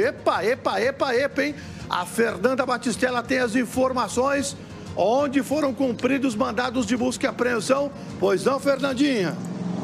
Epa, hein? A Fernanda Batistella tem as informações onde foram cumpridos mandados de busca e apreensão. Pois não, Fernandinha?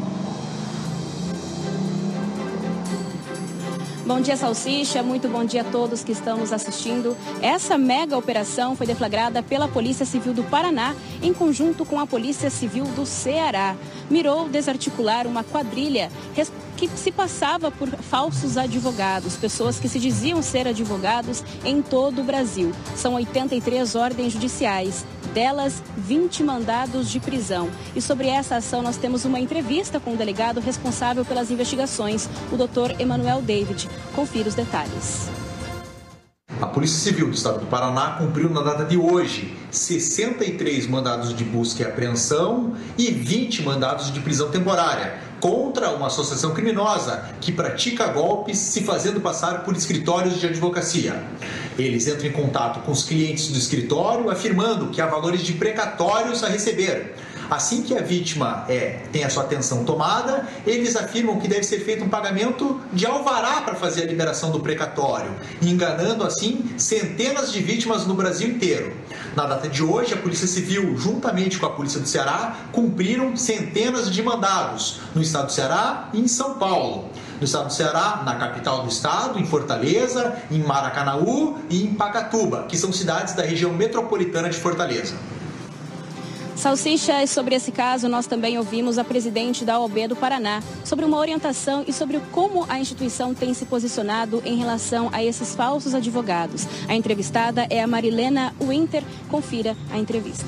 Bom dia, Salsicha. Muito bom dia a todos que estão nos assistindo. Essa mega operação foi deflagrada pela Polícia Civil do Paraná, em conjunto com a Polícia Civil do Ceará. Mirou desarticular uma quadrilha que se passava por falsos advogados, pessoas que se diziam ser advogados em todo o Brasil. São 83 ordens judiciais, delas 20 mandados de prisão. E sobre essa ação nós temos uma entrevista com o delegado responsável pelas investigações, o Dr. Emanuel David. Confira os detalhes. A Polícia Civil do Estado do Paraná cumpriu na data de hoje 63 mandados de busca e apreensão e 20 mandados de prisão temporária contra uma associação criminosa que pratica golpes se fazendo passar por escritórios de advocacia. Eles entram em contato com os clientes do escritório afirmando que há valores de precatórios a receber. Assim que a vítima tem a sua atenção tomada, eles afirmam que deve ser feito um pagamento de alvará para fazer a liberação do precatório, enganando assim centenas de vítimas no Brasil inteiro. Na data de hoje, a Polícia Civil, juntamente com a Polícia do Ceará, cumpriram centenas de mandados no estado do Ceará e em São Paulo. No estado do Ceará, na capital do estado, em Fortaleza, em Maracanaú e em Pacatuba, que são cidades da região metropolitana de Fortaleza. Salsicha, sobre esse caso, nós também ouvimos a presidente da OAB do Paraná sobre uma orientação e sobre como a instituição tem se posicionado em relação a esses falsos advogados. A entrevistada é a Marilena Winter. Confira a entrevista.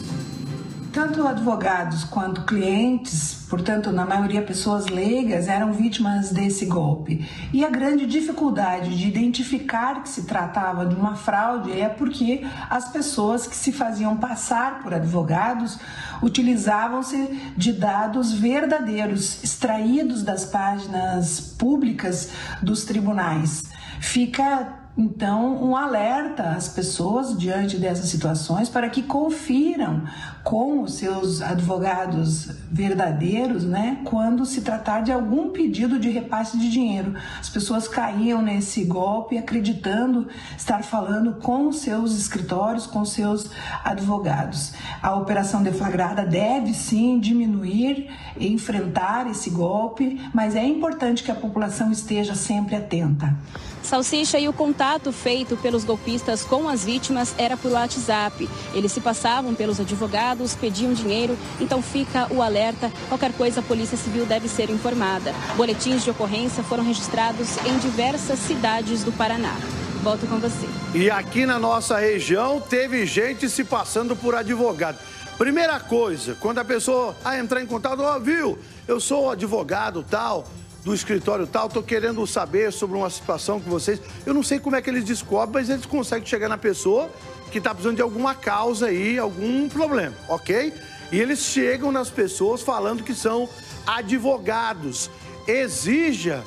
Tanto advogados quanto clientes, portanto, na maioria pessoas leigas, eram vítimas desse golpe. E a grande dificuldade de identificar que se tratava de uma fraude é porque as pessoas que se faziam passar por advogados utilizavam-se de dados verdadeiros, extraídos das páginas públicas dos tribunais. Fica então um alerta às pessoas diante dessas situações para que confiram com os seus advogados verdadeiros, quando se tratar de algum pedido de repasse de dinheiro. As pessoas caíam nesse golpe acreditando estar falando com os seus escritórios, com os seus advogados. A operação deflagrada deve sim diminuir e enfrentar esse golpe, mas é importante que a população esteja sempre atenta. Salsicha, e o contato feito pelos golpistas com as vítimas era por WhatsApp. Eles se passavam pelos advogados, pediam dinheiro, então fica o alerta. Qualquer coisa, a Polícia Civil deve ser informada. Boletins de ocorrência foram registrados em diversas cidades do Paraná. Volto com você. E aqui na nossa região teve gente se passando por advogado. Primeira coisa, quando a pessoa entrar em contato, viu, eu sou advogado tal, do escritório tal, tô querendo saber sobre uma situação com vocês. Eu não sei como é que eles descobrem, mas eles conseguem chegar na pessoa que tá precisando de alguma causa aí, algum problema, ok? E eles chegam nas pessoas falando que são advogados. Exija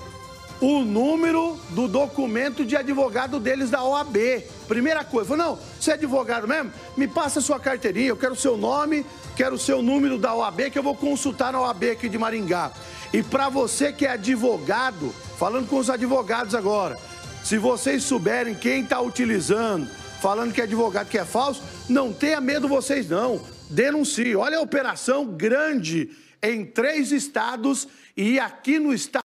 o número do documento de advogado deles da OAB. Primeira coisa, falou, não, você é advogado mesmo? Me passa a sua carteirinha, eu quero o seu nome, quero o seu número da OAB que eu vou consultar na OAB aqui de Maringá. E para você que é advogado, falando com os advogados agora, se vocês souberem quem está utilizando, falando que é advogado que é falso, não tenha medo vocês não, denuncie. Olha a operação grande em 3 estados e aqui no estado